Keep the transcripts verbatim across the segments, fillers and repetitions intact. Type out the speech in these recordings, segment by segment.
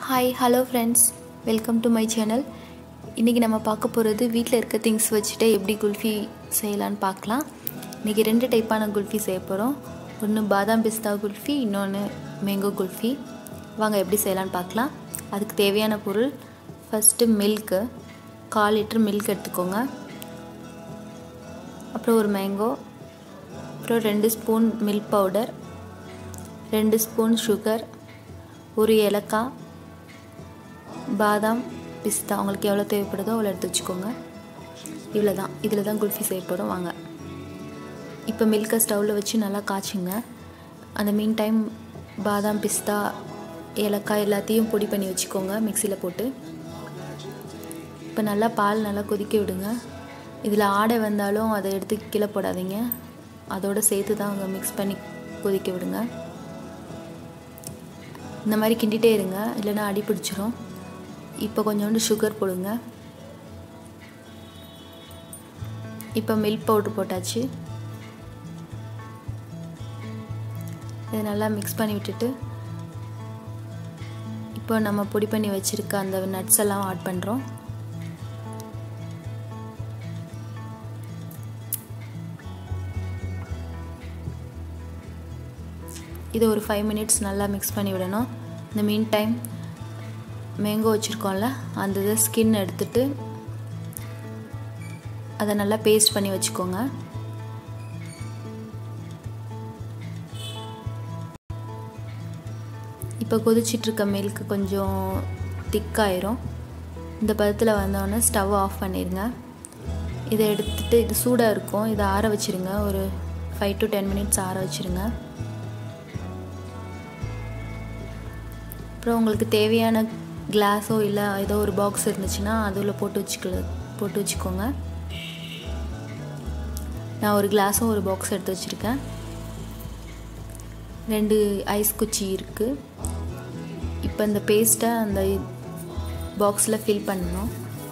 Hi, hello friends. Welcome to my channel. இன்னைக்கு நம்ம பார்க்க போறது வீட்ல இருக்க things வச்சிட்டு எப்படி குல்ஃபி செய்யலாம்னு பார்க்கலாம். இன்னைக்கு ரெண்டு டைப்பான குல்ஃபி செய்ய போறோம். ஒன்னு பாதாம் பிஸ்தா குல்ஃபி, இன்னொன்னு மேங்கோ குல்ஃபி. வாங்க எப்படி செய்யலாம்னு பார்க்கலாம். அதுக்கு தேவையான பொருள் first milk, கால் லிட்டர் milk எடுத்துக்கோங்க. அப்புறம் ஒரு மேங்கோ, அப்புறம் ரெண்டு ஸ்பூன் milk powder, ரெண்டு ஸ்பூன் sugar, ஒரு ஏலக்காய், பாதாம் பிஸ்தா உங்களுக்கு எவ்வளோ தேவைப்படுதோ அவ்வளோ எடுத்து வச்சுக்கோங்க. இவ்வளோ தான். இதில் தான் குல்ஃபி செய்ய போகிறோம். வாங்க இப்போ மில்கை ஸ்டவ்வில் வச்சு நல்லா காய்ச்சிங்க. அந்த மீன் டைம் பாதாம் பிஸ்தா ஏலக்காய் எல்லாத்தையும் பொடி பண்ணி வச்சுக்கோங்க மிக்சியில் போட்டு. இப்போ நல்லா பால் நல்லா கொதிக்க விடுங்க. இதில் ஆடை வந்தாலும் அதை எடுத்து கீழே போடாதீங்க, அதோடு சேர்த்து தான் அவங்க மிக்ஸ் பண்ணி கொதிக்க விடுங்க. இந்த மாதிரி கிண்டிகிட்டே இருங்க, இல்லைன்னா அடி பிடிச்சிரும். இப்போ கொஞ்சோண்டு சுகர் போடுங்க. இப்போ மில்க் பவுடர் போட்டாச்சு. இதை நல்லா மிக்ஸ் பண்ணி விட்டுட்டு இப்போ நம்ம பொடி பண்ணி வச்சுருக்க அந்த நட்ஸ் எல்லாம் ஆட் பண்ணுறோம். இது ஒரு ஃபைவ் மினிட்ஸ் நல்லா மிக்ஸ் பண்ணி விடணும். இந்த மீன் டைம் மேங்கோ வச்சுருக்கோம்ல, அந்த இதை ஸ்கின் எடுத்துட்டு அதை நல்லா பேஸ்ட் பண்ணி வச்சுக்கோங்க. இப்போ கொதிச்சிட்ருக்க மில்க் கொஞ்சம் திக்காயிரும். இந்த பதத்தில் வந்தோடனே ஸ்டவ் ஆஃப் பண்ணிடுங்க. இதை எடுத்துகிட்டு இது சூடாக இருக்கும், இதை ஆற வச்சுருங்க. ஒரு ஃபைவ் டு டென் மினிட்ஸ் ஆற வச்சுருங்க. அப்புறம் உங்களுக்கு தேவையான கிளாஸோ இல்லை ஏதோ ஒரு பாக்ஸ் இருந்துச்சுன்னா அதில் போட்டு வச்சுக்கல போட்டு வச்சுக்கோங்க. நான் ஒரு கிளாஸும் ஒரு பாக்ஸ் எடுத்து வச்சுருக்கேன். ரெண்டு ஐஸ் குச்சி இருக்குது. இப்போ இந்த பேஸ்ட்டை அந்த பாக்ஸில் ஃபில் பண்ணணும்.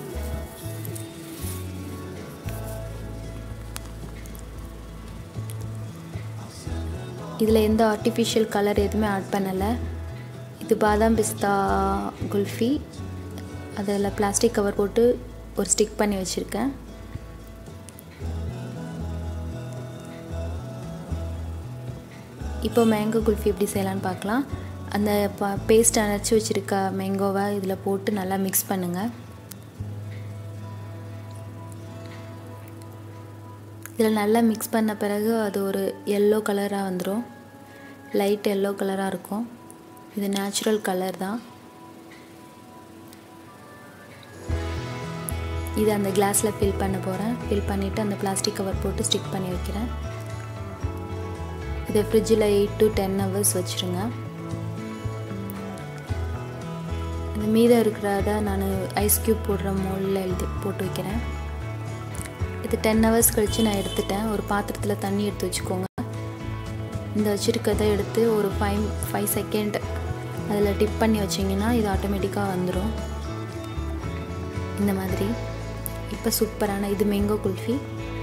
இதில் எந்த ஆர்டிஃபிஷியல் கலர் எதுவுமே ஆட் பண்ணலை. இது பாதாம் பிஸ்தா குல்ஃபி. அதில் பிளாஸ்டிக் கவர் போட்டு ஒரு ஸ்டிக் பண்ணி வச்சுருக்கேன். இப்போ மேங்கோ குல்ஃபி எப்படி செய்யலான்னு பார்க்கலாம். அந்த ப பேஸ்ட் அரைச்சி வச்சுருக்க மேங்கோவை இதில் போட்டு நல்லா மிக்ஸ் பண்ணுங்கள். இதில் நல்லா மிக்ஸ் பண்ண பிறகு அது ஒரு எல்லோ கலராக வந்துடும். லைட் எல்லோ கலராக இருக்கும். இது நேச்சுரல் கலர் தான். இது அந்த கிளாஸில் ஃபில் பண்ண போகிறேன். ஃபில் பண்ணிவிட்டு அந்த பிளாஸ்டிக் கவர் போட்டு ஸ்டிக் பண்ணி வைக்கிறேன். இதை ஃப்ரிட்ஜில் எயிட் டு டென் ஹவர்ஸ் வச்சுருங்க. இந்த மீதம் இருக்கிறத நான் ஐஸ் க்யூப் போடுற மோலில் எழுதி போட்டு வைக்கிறேன். இது டென் ஹவர்ஸ் கழித்து நான் எடுத்துட்டேன். ஒரு பாத்திரத்தில் தண்ணி எடுத்து வச்சுக்கோங்க. இந்த வச்சுருக்கதை எடுத்து ஒரு ஃபைவ் ஃபைவ் செகண்ட் அதில் டிப் பண்ணி வச்சிங்கன்னா இது ஆட்டோமேட்டிக்காக வந்துடும் இந்த மாதிரி. இப்போ சூப்பரான இது மேங்கோ குல்ஃபி,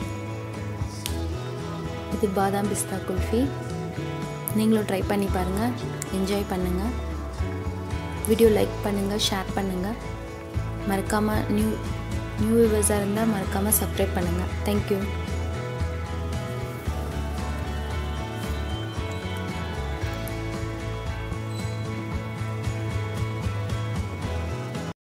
இது பாதாம் பிஸ்தா குல்ஃபி. நீங்களும் ட்ரை பண்ணி பாருங்கள், என்ஜாய் பண்ணுங்கள். வீடியோ லைக் பண்ணுங்கள், ஷேர் பண்ணுங்கள். மறக்காமல் நியூ நியூ வியூவர்ஸாக இருந்தால் மறக்காமல் சப்ஸ்கிரைப் பண்ணுங்கள். தேங்க்யூ.